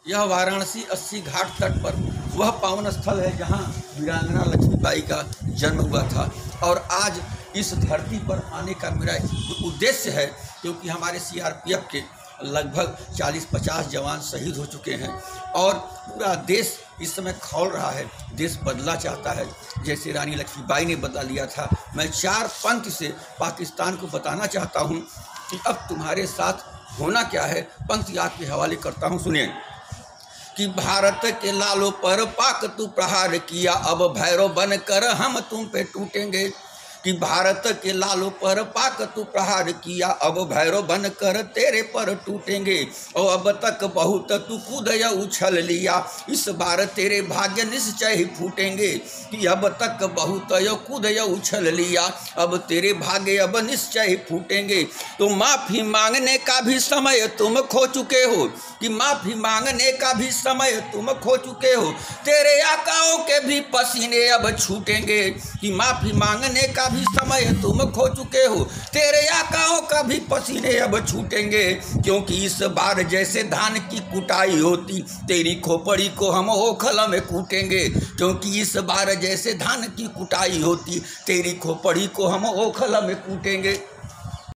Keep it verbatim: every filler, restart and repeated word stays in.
यह वाराणसी अस्सी घाट तट पर वह पावन स्थल है जहाँ वीरांगना लक्ष्मीबाई का जन्म हुआ था। और आज इस धरती पर आने का मेरा उद्देश्य है क्योंकि हमारे सी आर पी एफ के लगभग चालीस पचास जवान शहीद हो चुके हैं और पूरा देश इस समय खौल रहा है। देश बदला चाहता है जैसे रानी लक्ष्मीबाई ने बदला लिया था। मैं चार पंक्ति से पाकिस्तान को बताना चाहता हूँ कि अब तुम्हारे साथ होना क्या है। पंक्ति आपके हवाले करता हूँ, सुनिए। कि भारत के लालों पर पाक तू प्रहार किया, अब भैरव बन कर हम तुम पे टूटेंगे। कि भारत के लालों पर पाक तू प्रहार किया, अब भैरव बन कर तेरे पर टूटेंगे। और अब तक बहुत तू कूदय उछल लिया, इस बार तेरे भाग्य निश्चय ही फूटेंगे। कि अब तक बहुत कूदय उछल लिया, अब तेरे भाग्य अब निश्चय ही फूटेंगे। तो माफ़ी मांगने का भी समय तुम खो चुके हो, कि माफ़ी मांगने का भी समय तुम खो चुके हो। तेरे आकाओं के भी पसीने अब छूटेंगे। कि माफ़ी मांगने का भी समय तुम खो चुके हो, तेरे आकाओं का भी पसीने अब छूटेंगे। क्योंकि इस बार जैसे धान की कुटाई होती, तेरी खोपड़ी को हम ओखल में कूटेंगे। क्योंकि इस बार जैसे धान की कुटाई होती, तेरी खोपड़ी को हम ओखल में कूटेंगे।